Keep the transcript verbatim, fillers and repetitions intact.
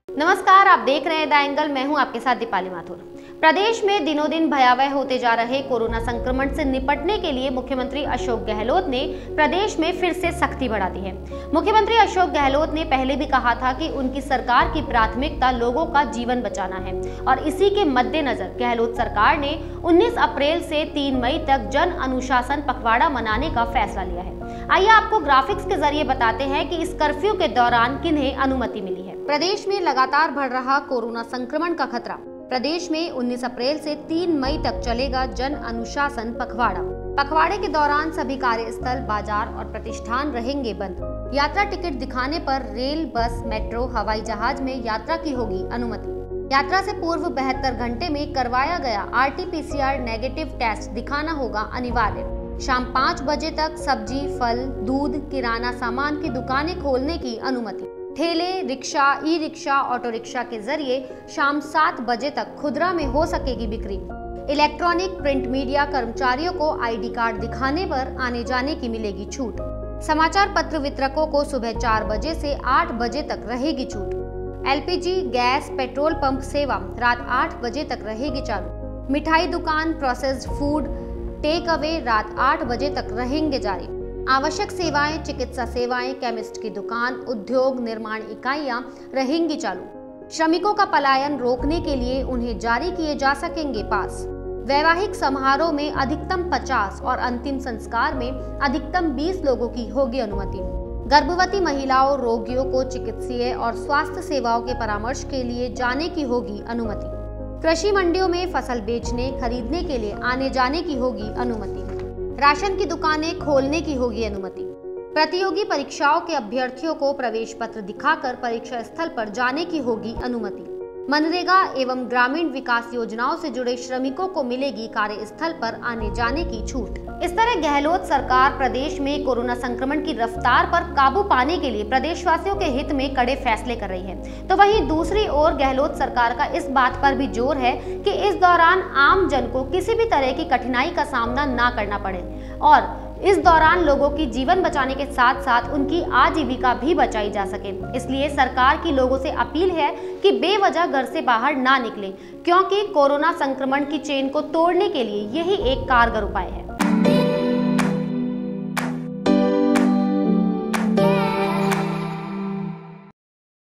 नमस्कार, आप देख रहे हैं द एंगल। मैं हूं आपके साथ दीपाली माथुर। प्रदेश में दिनों दिन भयावह होते जा रहे कोरोना संक्रमण से निपटने के लिए मुख्यमंत्री अशोक गहलोत ने प्रदेश में फिर से सख्ती बढ़ा दी है। मुख्यमंत्री अशोक गहलोत ने पहले भी कहा था कि उनकी सरकार की प्राथमिकता लोगों का जीवन बचाना है और इसी के मद्देनजर गहलोत सरकार ने उन्नीस अप्रैल से तीन मई तक जन अनुशासन पखवाड़ा मनाने का फैसला लिया है। आइए आपको ग्राफिक्स के जरिए बताते हैं कि इस कर्फ्यू के दौरान किन्हें अनुमति मिली है। प्रदेश में लगातार बढ़ रहा कोरोना संक्रमण का खतरा। प्रदेश में उन्नीस अप्रैल से तीन मई तक चलेगा जन अनुशासन पखवाड़ा। पखवाड़े के दौरान सभी कार्यस्थल, बाजार और प्रतिष्ठान रहेंगे बंद। यात्रा टिकट दिखाने पर रेल, बस, मेट्रो, हवाई जहाज में यात्रा की होगी अनुमति। यात्रा से पूर्व बहत्तर घंटे में करवाया गया R T P C R negative test दिखाना होगा अनिवार्य। शाम पाँच बजे तक सब्जी, फल, दूध, किराना सामान की दुकानें खोलने की अनुमति। ठेले, rickshaw, e rickshaw, auto rickshaw के जरिए शाम सात बजे तक खुदरा में हो सकेगी बिक्री। इलेक्ट्रॉनिक प्रिंट मीडिया कर्मचारियों को आई डी कार्ड दिखाने पर आने जाने की मिलेगी छूट। समाचार पत्र वितरकों को सुबह चार बजे से आठ बजे तक रहेगी छूट। L P G, gas, petrol pump सेवा रात आठ बजे तक रहेगी चालू। मिठाई दुकान, प्रोसेस्ड फूड, टेक अवे रात आठ बजे तक रहेंगे जारी। आवश्यक सेवाएं, चिकित्सा सेवाएं, केमिस्ट की दुकान, उद्योग, निर्माण इकाइयां रहेंगी चालू। श्रमिकों का पलायन रोकने के लिए उन्हें जारी किए जा सकेंगे पास। वैवाहिक समारोह में अधिकतम पचास और अंतिम संस्कार में अधिकतम बीस लोगों की होगी अनुमति। गर्भवती महिलाओं, रोगियों को चिकित्सीय और स्वास्थ्य सेवाओं के परामर्श के लिए जाने की होगी अनुमति। कृषि मंडियों में फसल बेचने, खरीदने के लिए आने जाने की होगी अनुमति। राशन की दुकानें खोलने की होगी अनुमति। प्रतियोगी परीक्षाओं के अभ्यर्थियों को प्रवेश पत्र दिखाकर परीक्षा स्थल पर जाने की होगी अनुमति। मनरेगा एवं ग्रामीण विकास योजनाओं से जुड़े श्रमिकों को मिलेगी कार्यस्थल पर आने जाने की छूट। इस तरह गहलोत सरकार प्रदेश में कोरोना संक्रमण की रफ्तार पर काबू पाने के लिए प्रदेशवासियों के हित में कड़े फैसले कर रही है। तो वहीं दूसरी ओर गहलोत सरकार का इस बात पर भी जोर है कि इस दौरान आम जन को किसी भी तरह की कठिनाई का सामना ना करना पड़े और इस दौरान लोगों की जीवन बचाने के साथ साथ उनकी आजीविका भी बचाई जा सके। इसलिए सरकार की लोगों से अपील है कि बेवजह घर से बाहर ना निकलें, क्योंकि कोरोना संक्रमण की चेन को तोड़ने के लिए यही एक कारगर उपाय है।